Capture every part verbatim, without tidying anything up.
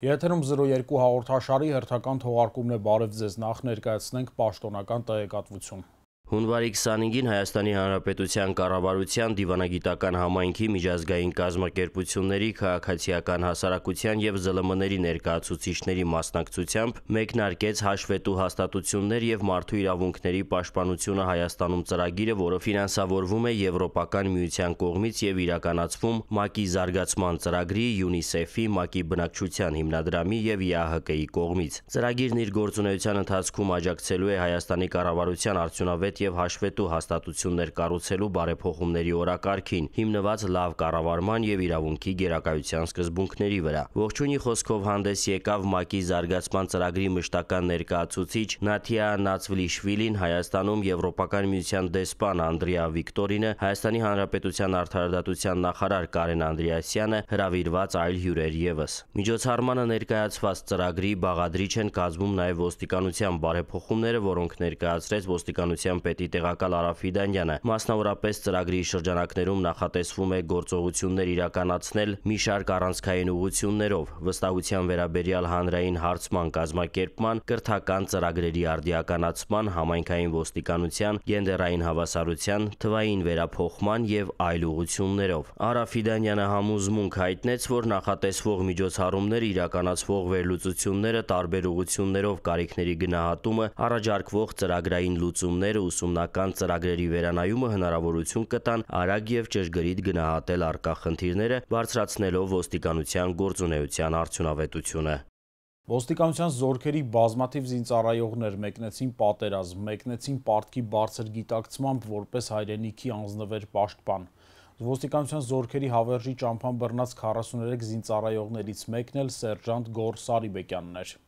Եթերում զրո երկու հաղորդաշարի հերթական թողարկումն է, բարև ձեզ, նախ ներկայացնենք պաշտոնական տեղեկատվություն։ Հունվարի քսանհինգին Հայաստանի Հանրապետության կառավարության դիվանագիտական համայնքի միջազգային կազմակերպությունների, քաղաքացիական հասարակության և ԶԼՄ-ների ներկայացուցիչների մասնակցությամբ մեկնարկեց հաշվետու հաստատություններ և մարդու իրավունքների պաշտպանությունը Հայաստանում ծրագիրը, որը ֆինանսավորվում է Եվրոպական միության կողմից և իրականացվում ՄԱԿ-ի զարգացման ծրագրի, ՅՈՒՆԻՍԵՖ-ի, ՄԱԿ-ի բնակչության հիմնադրամի և ԵԱՀԿ-ի կողմից։ Ծրագիրն իր գործունեության ընթացքում աջակցելու է Հայաստանի կառավարության արդյունավետ և հաշվետու հաստատություններ կառուցելու բարեփոխումների օրակարգին, հիմնված լավ կառավարման և իրավունքի գերակայության սկզբունքների վրա։ Ողջույնի խոսքով հանդես եկավ ՄԱԿ-ի զարգացման ծրագրի մշտական ներկայացուցիչ Նաթիա Նացվլիշվիլին, Հայաստանում Եվրոպական միության դեսպան Անդրեա Վիկտորինը, Հայաստանի Հանրապետության արդարադատության նախարար Կարեն Անդրեասյանը, հրավիրված այլ հյուրեր ևս։ Միջոցառմանը ներկայացված ծրագրի բաղադրիչ են կազմում նաև ոստիկանության բարեփոխումները, որոնք ներկայացրեց ոստիկանության պետի տեղակալ Արա Ֆիդանյանը։ Մասնավորապես ծրագրի շրջանակներում նախատեսվում է գործողություններ իրականացնել մի շարք առանցքային ուղղություններով՝ վստահության վերաբերյալ հանրային հարցման կազմակերպման, կրթական ծրագրերի արդիականացման, համայնքային ոստիկանության, գենդերային հավասարության, թվային վերափոխման և այլ ուղղություններով։ Արա Ֆիդանյանը համոզմունք հայտնեց, որ նախատեսվող միջոցառումները, իրականացվող վերլուծությունները, տարբեր ուղղություններով կարիքների գնահատումը, առաջարկվող ծրագրային լուծումները, ուսումնական ծրագրերի վերանայումը հնարավորություն կտան արագ և ճշգրիտ գնահատել առկա խնդիրները, բարձրացնելով ոստիկանության գործունեության արդյունավետությունը։ Ոստիկանության զորքերի բազմաթիվ զինծառայողներ մեկնեցին պատերազմ, մեկնեցին պարտքի բարձր գիտակցմամբ որպես հայրենիքի անձնվեր պաշտպան։ Ոստիկանության զորքերի հավերժի ճամփան բռնած քառասուներեք զինծառայողներից մեկն էլ սերժանտ Գոռ Սարիբեկյանն էր։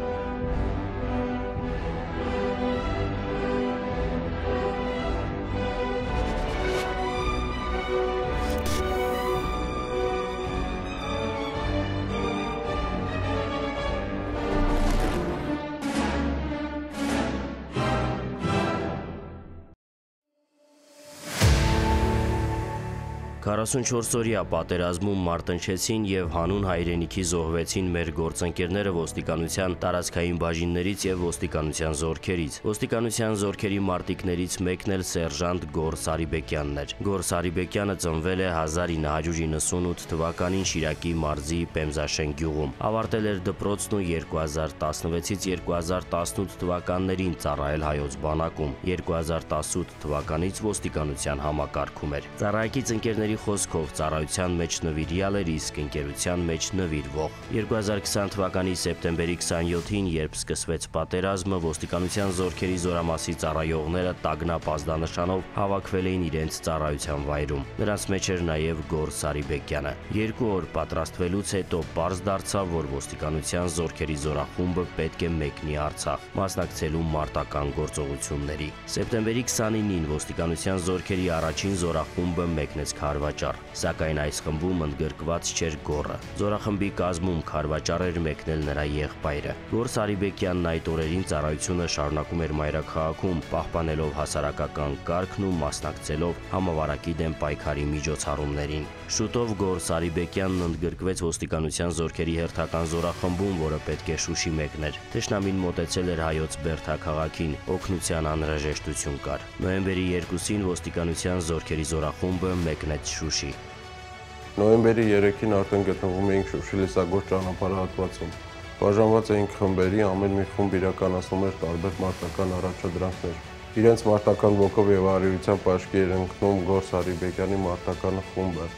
քառասունչորսօրյա պատերազմում մարտնչեցին և հանուն հայրենիքի զոհվեցին մեր գործընկերները ոստիկանության տարածքային բաժիններից և ոստիկանության զորքերից։ Ոստիկանության զորքերի մարտիկներից մեկն էլ սերժանտ Գոռ Սարիբեկյանն էր։ Գոռ Սարիբեկյանը ծնվել է հազար ինը հարյուր իննսունութ թվականին Շիրակի մարզի Պեմզաշեն գյուղում։ Ավարտել էր դպրոցն ու երկու հազար տասնվեցից երկու հազար տասնութ թվականներին ծառայել Հայոց բանակում։ երկու հազար տասնութ թվականից ոստիկանության համակարգում էր։ Ծառայակից ընկերների խոսքով ծառայության մեջ նվիրյալ էր, իսկ ընկերության մեջ նվիրվող։ երկու հազար քսան թվականի սեպտեմբերի քսանյոթին, երբ սկսվեց պատերազմը, ոստիկանության զորքերի զորամասի ծառայողները տագնապ ազդանշանով հավաքվել էին իրենց ծառայության վայրում։ Նրանց մեջ էր նաև Գոռ Սարիբեկյանը։ Երկու օր պատրաստվելուց հետո պարզ դարձավ, որ ոստիկանության զորքերի զորախումբը պետք է մեկնի Արցախ, մասնակցելու մարտական գործողությունների։ Սեպտեմբերի քսանինին ոստիկանության զորքերի առաջին զորախումբը մեկնեց Քարվաճառ, սակայն այս խմբում ընդգրկված չէր Գոռը։ Զորախմբի կազմում քարվաճառ էր մեկնել նրա եղբայրը։ Գոռ Սարիբեկյանն այդ օրերին ծառայությունը շարունակում էր մայրաքաղաքում, պահպանելով հասարակական կարգն ու մասնակցելով համավարակի դեմ պայքարի միջոցառումներին։ Շուտով Գոռ Սարիբեկյանն ընդգրկվեց ոստիկանության զորքերի հերթական զորախմբում, որը պետք է Շուշի մեկներ։ Թշնամին մոտեցել էր հայոց Բերդա քաղաքին, օգնության անհրաժեշտություն կար։ Նոյեմբերի երկուսին ոստիկանության զորքերի զորախումբը մեկնեց Շուշի։ Նոյեմբերի երեքին արդեն գտնվում էինք Շուշի լսագործ ճանապարհահատվածում։ Բաժանված էինք խմբերի, ամեն մի խումբ իրականացնում էր տարբեր մարտական առաջադրանքներ։ Իրենց մարտական ոգով և արիությամբ աչքի էր ընկնում Գոռ Սարիբեկյանի մարտական խումբը։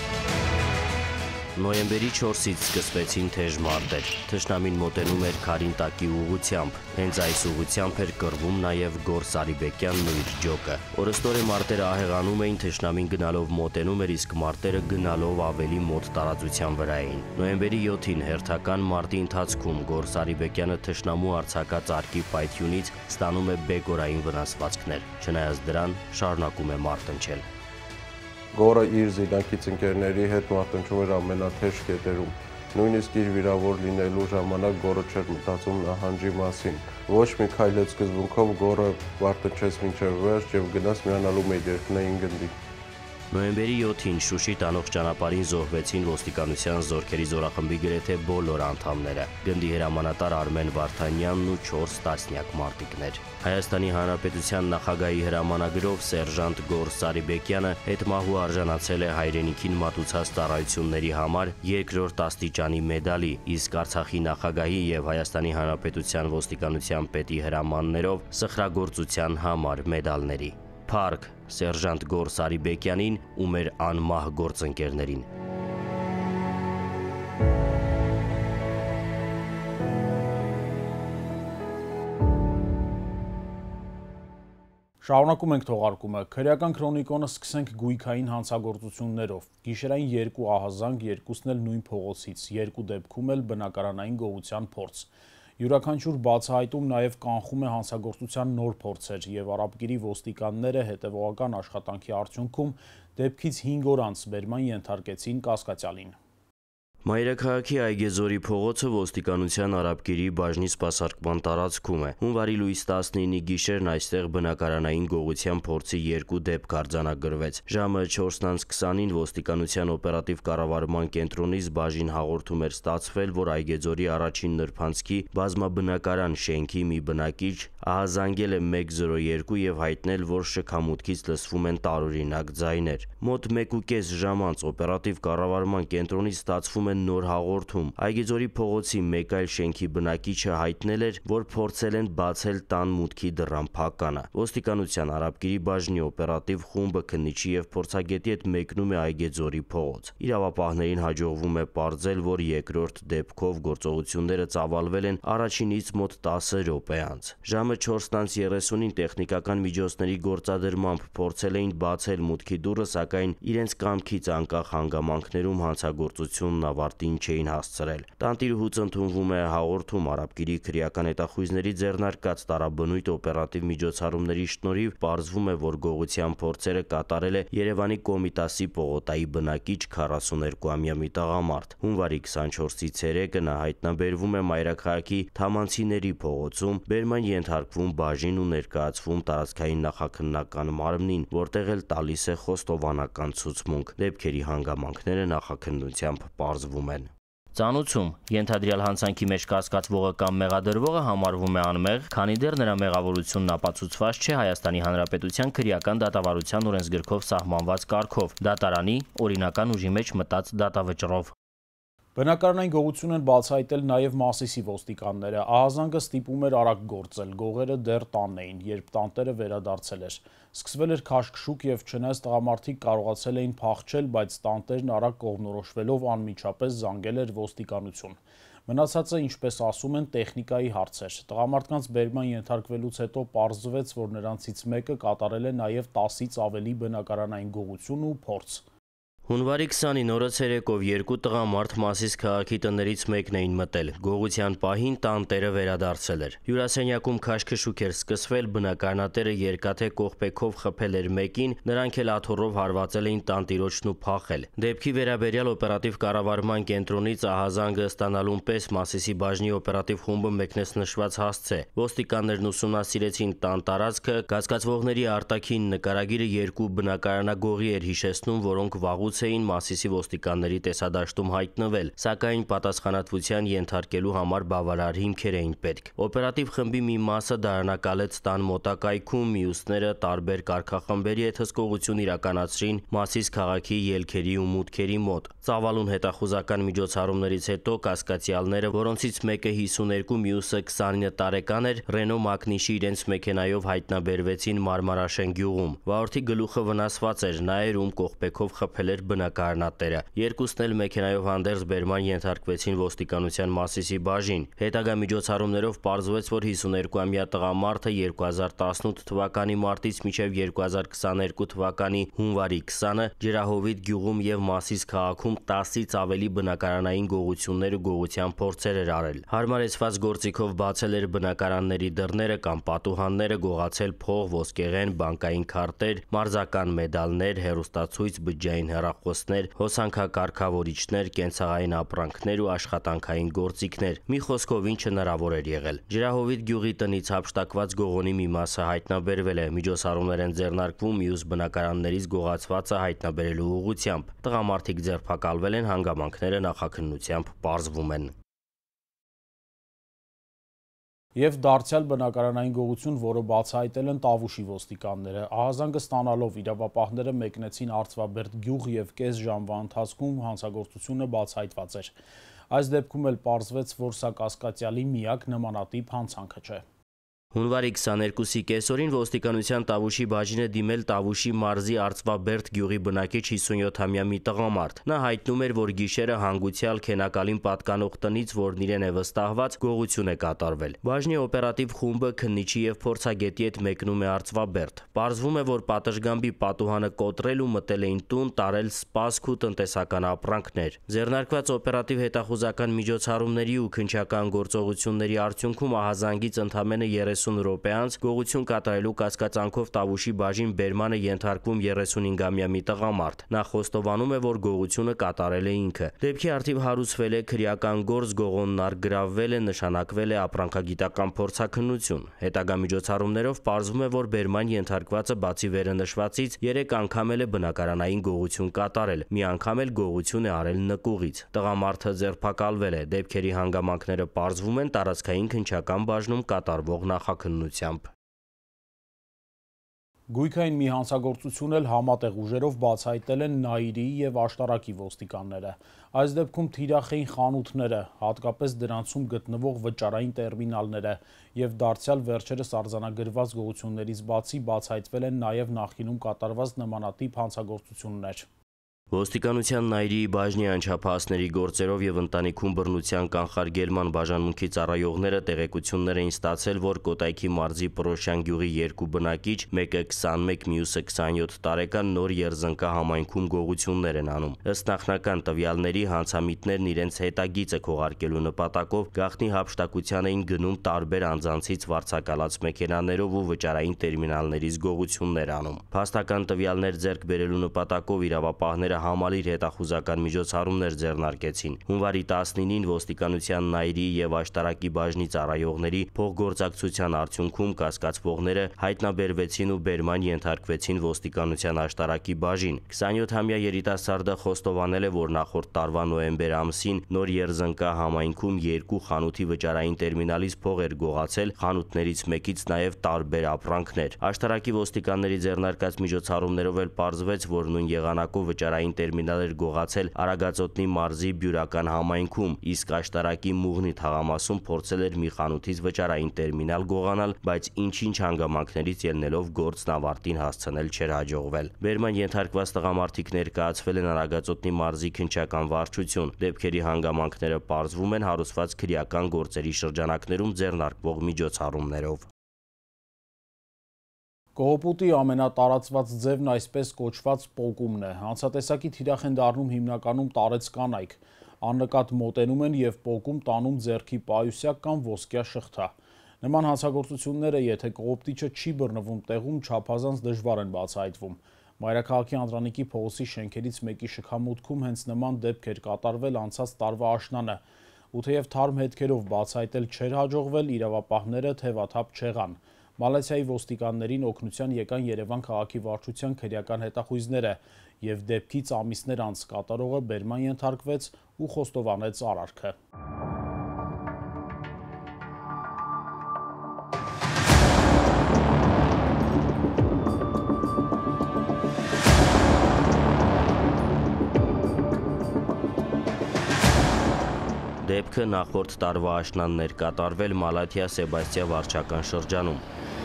Նոյեմբերի չորսից սկսվեցին թեժ մարտեր։ Թշնամին մոտենում էր Քարինտակի ուղղությամբ։ Հենց այս ուղղությամբ էր կռվում նաև Գոռ Սարիբեկյանն ու իր ջոկը։ Օրըստօրե մարտերը ահեղանում էին, թշնամին գնալով մոտենում էր, իսկ մարտերը գնալով ավելի մոտ տարածության վրա էին։ Նոյեմբերի յոթին հերթական մարտի ընթացքում Գոռ Սարիբեկյանը թշնամու արձակած արկի պայթյունից ստանում է բեկորային վնասվածքներ։ Չնայած դրան շարունակում է մարտնչել։ Գոռը իր զինակից ընկերների հետ մարտնչում էր ամենաթեժ կետերում։ Նույնիսկ իր վիրավոր լինելու ժամանակ Գոռը չէր մտածում նահանջի մասին։ Ոչ մի քայլեց սկզբունքով Գոռը մարտնչեց մինչև վերջ և գնաց միանալու մեր երկնային գնդի։ Նոյեմբերի յոթին Շուշի տանող ճանապարհին զոհվեցին ոստիկանության զորքերի զորախմբի գրեթե բոլոր անդամները՝ գնդի հրամանատար Արմեն Վարդանյանն ու չորս տասնյակ մարտիկներ։ Հայաստանի Հանրապետության նախագահի հրամանագրով սերժանտ Գոռ Սարիբեկյանը հետմահու արժանացել է հայրենիքին մատուցած ծառայությունների համար երկրորդ աստիճանի մեդալի, իսկ Արցախի նախագահի եւ Հայաստանի Հանրապետության ոստիկանության պետի հրամաններով սխրագործության համար մեդալների։ Փառք սերժանտ Գոռ Սարիբեկյանին ու մեր անմահ գործընկերներին։ Շարունակում ենք թողարկումը։ Քրեական քրոնիկոնը սկսենք գույքային հանցագործություններով։ Գիշերային երկու ահազանգ, երկուսն էլ նույն փողոցից, երկու դեպքում էլ բնակարանային գողության փորձ։ Յուրաքանչյուր բացահայտում նաև կանխում է հանցագործության նոր փորձեր եւ Արաբգիրի ոստիկանները հետևողական աշխատանքի արդյունքում դեպքից հինգ օր անց բերման ենթարկեցին կասկածյալին։ Մայրաքաղաքի Այգեզորի փողոցը ոստիկանության Արաբգիրի բաժնի սպասարկման տարածքում է։ Հունվարի լույս տասնինի գիշերն այստեղ բնակարանային գողության փորձի երկու դեպք արձանագրվեց։ Ժամը չորսն քսանին ոստիկանության օպերատիվ կառավարման կենտրոնից բաժին հաղորդում էր ստացվել, որ Այգեզորի առաջին նրբանցքի բազմաբնակարան շենքի մի բնակիչ ահազանգել է մեկ զրո երկու եւ հայտնել, որ շքամուտքից լսվում են տարօրինակ ձայներ։ Մոտ մեկ ու կես ժամ անց օպերատիվ կառավարման կենտրոնից ստացվում է նոր հաղորդում։ Այգեզորի փողոցի մեկ այլ շենքի բնակիչը հայտնել էր, որ փորձել են բացել տան մուտքի դռան փականը։ Ոստիկանության Արաբգիրի բաժնի օպերատիվ խումբը քննիչի եւ փորձագետի հետ մեկնում է Այգեզորի փողոց։ Իրավապահներին հաջողվում է պարզել, որ երկրորդ դեպքով գործողությունները ծավալվել են առաջինից մոտ տասը րոպե անց։ Ժամը չորսն երեսունին տեխնիկական միջոցների գործադրմամբ փորձել էին բացել մուտքի դուռը, սակայն իրենց կամքից անկախ հանգամանքներում հանցագործությունն ավարտին չէին հասցրել։ Տանտիրուհուց ընդունվում է հաղորդում Արաբգիրի քրեական հետախույզների ձեռնարկած տարաբնույթ օպերատիվ միջոցառումների շնորհիվ պարզվում է, որ գողության փորձերը կատարել է Երևանի Կոմիտասի Պողոտայի բնակիչ քառասուներկուամյա մի տղամարդ։ Հունվարի քսանչորսի ցերեկը նա հայտնաբերվում է Մայրաքաղաքի Թամանցիների փողոցում, բերման ենթարկվում բաժին ու ներկայացվում տարածքային նախաքննական մարմնին, որտեղ էլ տալիս է խոստովանական ցուցմունք։ Դեպքերի հանգամանքները նախաքննությամբ պարզվում են։ Ծանուցում ենթադրյալ հանցանքի մեջ կասկածվողը կամ մեղադրվողը համարվում է անմեղ, քանի դեռ նրա մեղավորությունն ապացուցված չէ Հայաստանի Հանրապետության քրեական դատավարության օրենսգրքով սահմանված կարգով, դատարանի օրինական ուժի մեջ մտած դատավճռով։ Բնակարանային գողություն են բացահայտել նաև Մասիսի ոստիկանները։ Ահազանգը ստիպում էր արագ գործել, գողերը դեռ տանն էին, երբ տանտերը վերադարձել էր։ Սկսվել էր քաշքշուկ եւ չնայած տղամարդիկ կարողացել էին փախչել, բայց տանտերն արագ կողմնորոշվելով անմիջապես զանգել էր ոստիկանություն։ Մնացածը, ինչպես ասում են, տեխնիկայի հարց էր։ Տղամարդկանց բերման ենթարկվելուց հետո պարզվեց, որ նրանցից մեկը կատարել է նաև տասից ավելի բնակարանային գողություն ու փորձ։ Հունվարի քսանին օրը ցերեկով երկու տղամարդ Մասիս քաղաքի տներից մեկն էին մտել։ Գողության պահին տանտերը վերադարձել էր։ Հյուրասենյակում քաշքշուկ էր սկսվել, բնակարանատերը երկաթե կողպեքով խփել էր մեկին, նրանք էլ աթոռով հարվածել էին տանտիրոջն ու փախել։ Դեպքի վերաբերյալ օպերատիվ կառավարման կենտրոնից ահազանգը ստանալուն պես Մասիսի բաժնի օպերատիվ խումբը մեկնեց նշված հասցե։ Ոստիկաններն ուսումնասիրեցին տան տարածքը, կասկածվողների արտաքին նկարագիրը երկու բնակարանագողի էր հիշեցնում, որոնք վաղուց էին Մասիսի ոստիկանների տեսադաշտում հայտնվել, սակայն պատասխանատվության ենթարկելու համար բավարար հիմքեր էին պետք։ Օպերատիվ խմբի մի մասը դարանակալեց տան մոտակայքում, մյուսները տարբեր կարգախմբերի հետ հսկողություն իրականացրին Մասիս քաղաքի ելքերի ու մուտքերի մոտ։ Ծավալուն հետախուզական միջոցառումներից հետո կասկածյալները, որոնցից մեկը հիսուներկու, մյուսը քսանինը տարեկան էր, Ռենո Մակնիշի իրենց մեքենայով հայտնաբերվեցին Մարմարաշեն գյուղում։ Վարորդի գլուխը վնասված էր, նա էր, ում կողպեքով խփել էր բնակարանատերը։ Երկուսն էլ մեքենայով հանդերձ բերման ենթարկվեցին ոստիկանության Մասիսի բաժին։ Հետագա միջոցառումներով պարզվեց, որ հիսուներկուամյա տղամարդը երկու հազար տասնութ թվականի մարտից մինչև երկու հազար քսաներկու թվականի հունվարի քսանը Ջրահովիտ գյուղում եւ Մասիս քաղաքում տասից ավելի բնակարանային գողություններ ու գողության փորձեր էր արել։ Հարմարեցված գործիքով բացել էր բնակարանների դռները կամ պատուհանները, գողացել փող, ոսկեղեն, բանկային քարտեր, մարզական մեդալներ, հեռուստացույց, բջջային հեռախոս հեռախոսներ, հոսանքակարգավորիչներ, կենցաղային ապրանքներ ու աշխատանքային գործիքներ։ Մի խոսքով ինչ հնարավոր էր եղել։ Ջրահովիտ գյուղի տնից հափշտակված գողոնի մի մասը հայտնաբերվել է, միջոցառումներ են ձեռնարկվում մյուս բնակարաններից գողացվածը հայտնաբերելու ուղղությամբ։ Տղամարդիկ ձերբակալվել են, հանգամանքները նախաքննությամբ պարզվում են։ Եվ դարձյալ բնակարանային գողություն, որը բացահայտել են Տավուշի ոստիկանները, ահազանգը ստանալով իրավապահները մեկնեցին Արծվաբերդ գյուղ եւ կես ժամվա ընթացքում հանցագործությունը բացահայտված էր։ Այս դեպքում էլ պարզվեց, որ սա կասկածյալի միակ նմանատիպ հանցանքը չէ։ Հունվարի քսաներկուսի կեսօրին ոստիկանության Տավուշի բաժինը դիմել Տավուշի մարզի Արծվաբերդ գյուղի բնակիչ հիսունյոթամյա մի տղամարդ։ Նա հայտնում էր, որ գիշերը հանգուցյալ Քենակալին պատկանող տնից, որն իրեն է վստահված, գողություն է կատարվել։ Բաժնի օպերատիվ խումբը քննիչի եւ փորձագետի հետ մեկնում է Արծվաբերդ։ Պարզվում է, որ պատշգամբի պատուհանը կոտրել ու մտել էին տուն, տարել սպասք ու տնտեսական ապրանքներ։ Ձեռնարկված օպերատիվ հետախուզական միջոցառումների ու քննչական գործողությունների արդյունքում ահազանգից ընդամենը երեսուն րոպե անց գողություն կատարելու կասկածանքով Տավուշի բաժին բերմանը ենթարկվում երեսունհինգամյա մի տղամարդ։ Նա խոստովանում է, որ գողությունը կատարել է ինքը։ Դեպքի առթիվ հարուցվել է քրեական գործ, գողոնն արգրավվել է, նշանակվել է ապրանքագիտական փորձաքննություն։ Հետագա միջոցառումներով պարզվում է, որ բերման ենթարկվածը բացի վերը նշվածից երեք անգամ էլ է բնակարանային գողություն կատարել։ Մի անգամ էլ գողություն է արել նկուղից։ Տղամարդը ձերբակալվել է։ Դեպքերի հանգամանքները պարզվում են տարածքային քննչական բաժնում կատարվող նախաքննությամբ։ Գույքային մի հանցագործություն էլ համատեղ ուժերով բացահայտել են Նայիրիի եւ Աշտարակի ոստիկանները։ Այս դեպքում թիրախ էին խանութները, հատկապես դրանցում գտնվող վճարային տերմինալները, եւ դարձյալ վերջերս արձանագրված գողություններից բացի բացահայտվել են նաեւ նախկինում կատարված նմանատիպ հանցագործություններ։ Ոստիկանության Նայիրիի բաժնի անչափահասների գործերով եւ ընտանիքում բռնության կանխարգելման բաժանմունքի ծառայողները տեղեկություններ էին ստացել, որ Կոտայքի մարզի Պրոշյան գյուղի երկու բնակիչ, մեկը քսանմեկ, մյուսը քսանյոթ տարեկան, նոր Երզնկա համայնքում գողություններ են անում։ Ըստ նախնական տվյալների, հանցամիտներն իրենց հետագիծը քողարկելու նպատակով գաղտնի հափշտակության էին գնում տարբեր անձանցից վարձակալած մեքենաներով ու վճարային տերմինալներից գողություններ անում։ Փաստական տվյալներ ձեռք բերելու նպատակով իրավապահները համալիր հետախուզական միջոցառումներ ձեռնարկեցին։ Հունվարի տասնինին ոստիկանության Նայիրիի եւ Աշտարակի բաժնի ծառայողների փոխգործակցության արդյունքում կասկածվողները հայտնաբերվեցին ու բերման ենթարկվեցին ոստիկանության Աշտարակի բաժին։ քսանյոթամյա երիտասարդը խոստովանել է, որ նախորդ տարվա նոյեմբեր ամսին նոր Երզնկա համայնքում երկու խանութի վճարային տերմինալից փող էր գողացել, խանութներից մեկից նաեւ տարբեր ապրանքներ։ Աշտարակի ոստիկանների ձեռնարկած միջոցառումներով էլ պարզվեց, որ նույն եղանակով վճարային տերմինալ էր գողացել Արագածոտնի մարզի Բյուրական համայնքում, իսկ Աշտարակի Մուղնի թաղամասում փորձել էր մի խանութից վճարային տերմինալ գողանալ, բայց ինչ-ինչ հանգամանքներից ելնելով գործն ավարտին հասցնել չէր հաջողվել։ Բերման ենթարկված տղամարդիկ ներկայացվել են Արագածոտնի մարզի քննչական վարչություն։ Դեպքերի հանգամանքները պարզվում են հարուցված քրեական գործերի շրջանակներում ձեռնարկվող միջոցառումներով։ Կողոպուտի ամենատարածված ձևն այսպես կոչված պոկումն է։ Հանցատեսակի թիրախ են դառնում հիմնականում տարեց կանայք, աննկատ մոտենում են եւ պոկում տանում ձեռքի պայուսյակ կամ ոսկյա շղթա։ Նման հանցագործությունները, եթե կողոպտիչը չի բռնվում տեղում, չափազանց դժվար են բացահայտվում։ Մայրաքաղաքի Անդրանիկի փողոցի շենքերից մեկի շքամուտքում հենց նման դեպք էր կատարվել անցած տարվա աշնանը, ու թեև թարմ հետքերով բացահայտել չէր հաջողվել, իրավապահները թևաթափ չեղան։ Մալեզիայի ոստիկաններին օգնության եկան Երևան քաղաքի վարչության քրեական հետախույզները եւ դեպքից ամիսներ անց կատարողը բերման ենթարկվեց ու խոստովանեց արարքը։ Դեպքը նախորդ տարվա աշնանն էր կատարվել Մալաթիա Սեբաստիա վարչական շրջանում։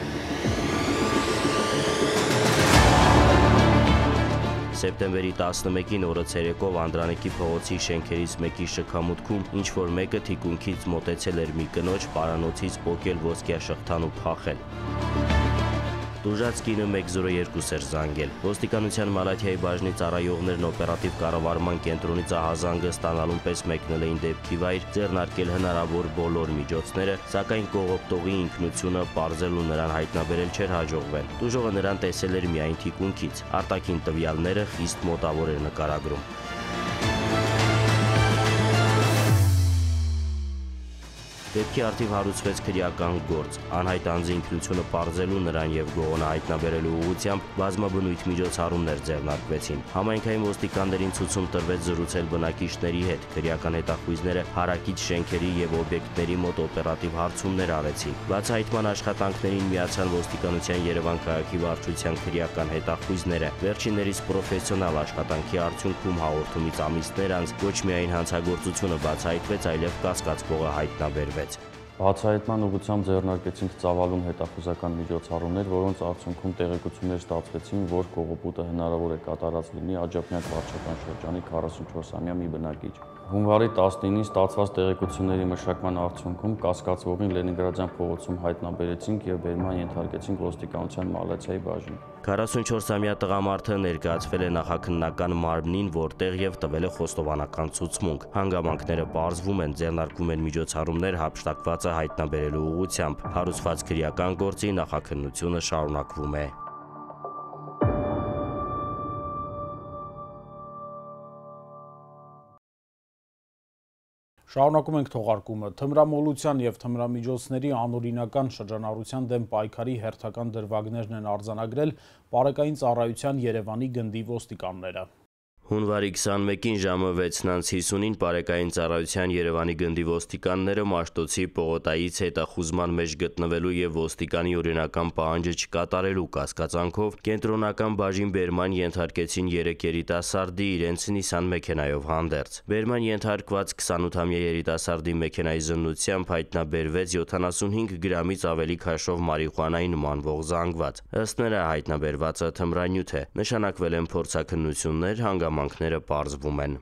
Սեպտեմբերի տասնմեկին օրը ցերեկով Անդրանիկի փողոցի շենքերից մեկի շքամուտքում ինչ-որ մեկը թիկունքից մոտեցել էր մի կնոջ, պարանոցից պոկել ոսկյա շղթան ու փախել։ Տուժած կինը մեկ զորո երկու էր զանգել։ Ոստիկանության Մալաթիայի բաժնի ծառայողներն օպերատիվ կառավարման կենտրոնից ահազանգը ստանալուն պես մեկնել էին դեպքի վայր, ձեռնարկել հնարավոր բոլոր միջոցները, սակայն կողոպտողի ինքնությունը պարզել ու նրան հայտնաբերել չէր հաջողվել։ Տուժողը նրան տեսել էր միայն թիկունքից, արտաքին տվյալները խիստ մոտավոր էր նկարագրում։ Դեպքի առթիվ հարուցվեց քրեական գործ, անհայտ անձի ինքնությունը պարզելու նրան եւ գողոնը հայտնաբերելու ուղղությամբ բազմաբնույթ միջոցառումներ ձեռնարկվեցին։ Համայնքային ոստիկաններին ցուցում տրվեց զրուցել բնակիչների հետ, քրեական հետախույզները հարակից շենքերի եւ օբյեկտների մոտ օպերատիվ հարցումներ արեցին։ Բացահայտման աշխատանքներին միացան ոստիկանության Երևան քաղաքի վարչության քրեական հետախույզները։ Վերջիններիս պրոֆեսիոնալ աշխատանքի արդյունքում հաղորդումից ամիսներ անց ոչ միայն հանցագործությունը բացահայտվեց, այլև կասկածվողը հայտնաբերվեց։ Բացահայտման ուղղությամբ ձեռնարկեցինք ծավալուն հետախուզական միջոցառումներ, որոնց արդյունքում տեղեկություններ ստացվեցին, որ կողոպուտը հնարավոր է կատարած լինի Աջափնյակ վարչական շրջանի քառասունչորսամյա մի բնակիչ։ Հունվարի տասնինին ստացված տեղեկությունների մշակման արդյունքում կասկածվողին Լենինգրադյան փողոցում հայտնաբերեցինք եւ բերման ենթարկեցինք ոստիկանության Մալաթիայի բաժին։ քառասունչորսամյա տղամարդը ներկայացվել է նախաքննական մարմնին, որտեղ եւ տվել է խոստովանական ցուցմունք։ Հանգամանքները պարզվում են, ձեռնարկվում են միջոցառումներ հափշտակվածը հայտնաբերելու ուղղությամբ։ Հարուցված քրեական գործի նախաքննությունը շարունակվում է։ Շարունակում ենք թողարկումը։ Թմրամոլության եւ թմրամիջոցների անօրինական շրջանառության դեմ պայքարի հերթական դրվագներն են արձանագրել Պարեկային ծառայության Երևանի գնդի ոստիկանները։ Հունվարի քսանմեկին ժամը վեցն անց հիսունին Պարեկային ծառայության Երևանի գնդի ոստիկանները Մաշտոցի Պողոտայից հետախուզման մեջ գտնվելու եւ ոստիկանի օրինական պահանջը չկատարելու կասկածանքով կենտրոնական բաժին բերման ենթարկեցին երեք երիտասարդի իրենց Նիսան մեքենայով հանդերձ։ Բերման ենթարկված քսանութամյա երիտասարդի մեքենայի զննությամբ հայտնաբերվեց յոթանասունհինգ գրամից ավելի քաշով մարիխուանայի նմանվող զանգված։ Ըստ նրա հայտնաբերվածը թմրանյութ է։ Նշանակվել են փորձաքննություններ, հանգամանքները պարզվում են։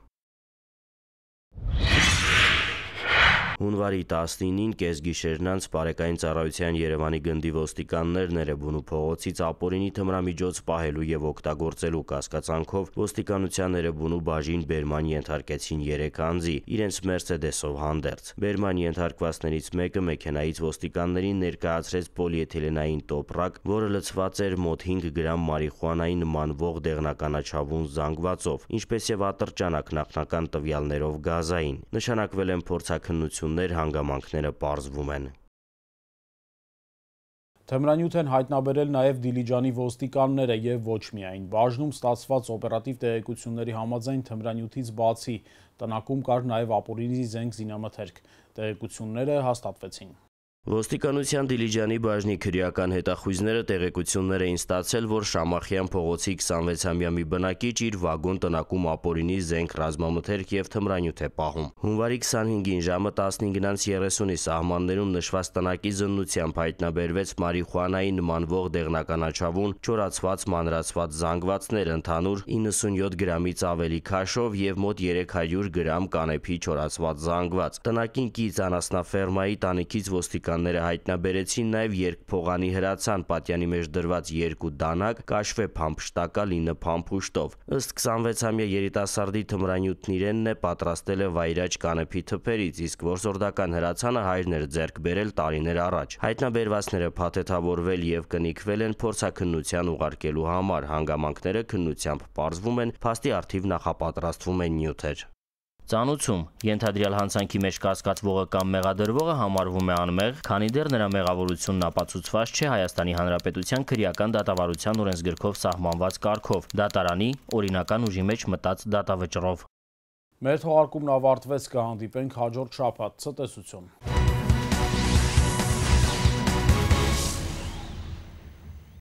Հունվարի տասնինին կեսգիշերն անց Պարեկային ծառայության Երևանի գնդի ոստիկաններն Էրեբունու փողոցից ապօրինի թմրամիջոց պահելու եւ օգտագործելու կասկածանքով ոստիկանության Էրեբունու բաժին բերման ենթարկեցին երեք անձի, իրենց Մերսեդեսով հանդերձ։ Բերման ենթարկվածներից մեկը մեքենայից ոստիկաններին ներկայացրեց պոլիէթիլենային տոպրակ, որը լցված էր մոտ հինգ գրամ մարիխուանայի նմանվող դեղնականաչավուն զանգվածով, ինչպես եւ ատրճանակ նախնական տվյալներով գազային։ Նշանակվել են փորձաքննություն հանգամանքները պարզվում են։ Թմրանյութ են հայտնաբերել նաև Դիլիջանի ոստիկանները եւ ոչ միայն։ Բաժնում ստացված օպերատիվ տեղեկությունների համաձայն թմրանյութից բացի տնակում կար նաև ապօրինի զենք զինամթերք։ Տեղեկությունները հաստատվեցին։ Ոստիկանության Դիլիջանի բաժնի քրեական հետախույզները տեղեկություններ էին ստացել, որ Շամախյան փողոցի քսանվեցամյա մի բնակիչ իր վագոն տնակում ապօրինի զենք ռազմամթերք եւ թմրանյութ է պահում։ Հունվարի քսանհինգին ժամը տասնհինգն անց երեսունի սահմաններում նշված տնակի զննությամբ հայտնաբերվեց մարիխուանայի նմանվող դեղնականաչավուն չորացված մանրացված զանգվածներ ընդհանուր իննսունյոթ գրամից ավելի քաշով եւ մոտ երեք հարյուր գրամ կանեփի չորացված զանգված։ Տնակին կից անասնաֆերմայի տանիքից ոստիկան ները հայտնաբերեցին նաև երկփողանի հրացան պատյանի մեջ դրված երկու դանակ կաշվե փամփշտակալ ինը փամփուշտով։ Ըստ քսանվեցամյա երիտասարդի թմրանյութն իրենն է պատրաստել է վայրաճ կանեփի թփերից, իսկ որսորդական հրացանը հայրն էր ձեռք բերել տարիներ առաջ։ Հայտնաբերվածները փաթեթավորվել եւ կնիկվել են փորձաքննության ուղարկելու համար։ Հանգամանքները քննությամբ պարզվում են, փաստի առթիվ նախապատրաստվում են նյութեր։ Ծանուցում ենթադրյալ հանցանքի մեջ կասկածվողը կամ մեղադրվողը համարվում է անմեղ, քանի դեռ նրա մեղավորությունն ապացուցված չէ Հայաստանի Հանրապետության քրեական դատավարության օրենսգրքով սահմանված կարգով, դատարանի օրինական ուժի մեջ մտած դատավճռով։ Մեր թողարկումն ավարտվեց, կհանդիպենք հաջորդ շաբաթ։ Ցտեսություն։